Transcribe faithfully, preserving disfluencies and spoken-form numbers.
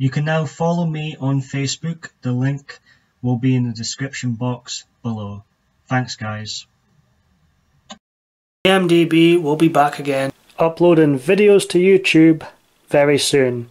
You can now follow me on Facebook. The link will be in the description box below. Thanks guys. P M D B will be back again, uploading videos to YouTube very soon.